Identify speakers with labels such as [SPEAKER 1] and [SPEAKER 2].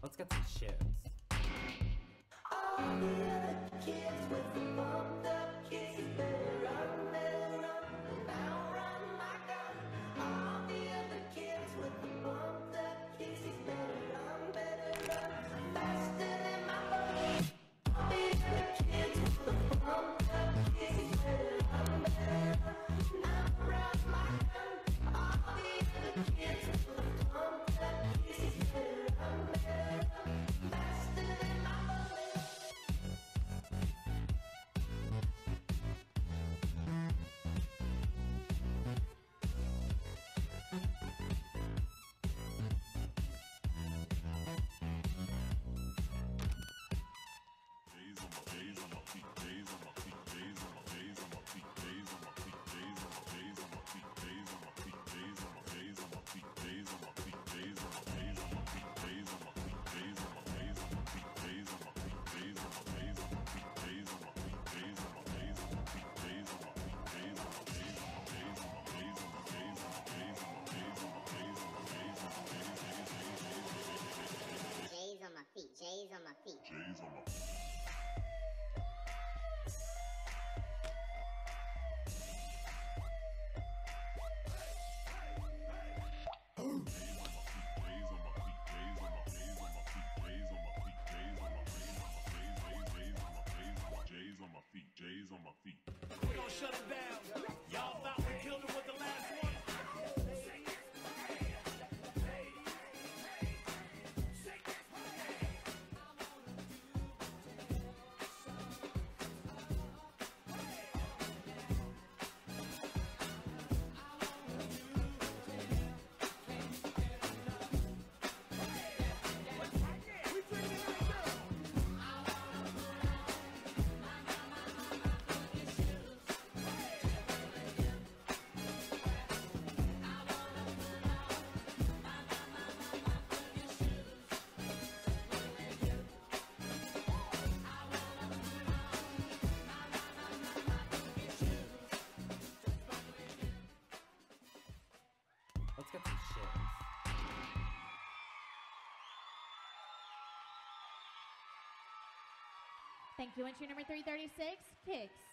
[SPEAKER 1] Let's get some shits.
[SPEAKER 2] All the other kids with the bumped up kicks better run, now run my gun. All the other kids with the bumped up kicks better run, faster than my bullet. All the other kids with the bumped up kicks better run, now run my gun. All the other kids with the bumped up kicks better run, faster than my bullet.
[SPEAKER 3] J's on my feet, J's on my feet.
[SPEAKER 4] J's on my feet. J's on my feet, J's on my feet.
[SPEAKER 5] We gon' shut him down. Y'all thought we killed him with the last one?
[SPEAKER 1] Let's get some shits.
[SPEAKER 6] Thank you. Entry number 336, Kicks.